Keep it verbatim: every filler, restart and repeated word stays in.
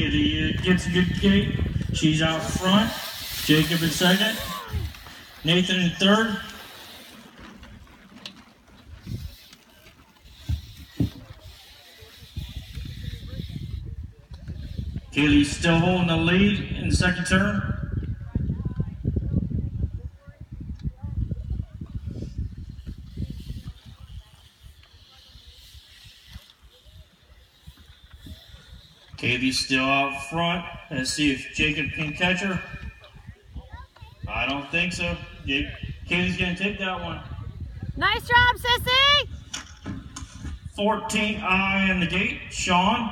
Kaylee uh, gets a good gate. She's out front. Jacob in second. Nathan in third. Kaylee's still holding the lead in the second turn. Kaylee's still out front. Let's see if Jacob can catch her. I don't think so. Kaylee's going to take that one. Nice job, Sissy! fourteen eye in the gate. Sean.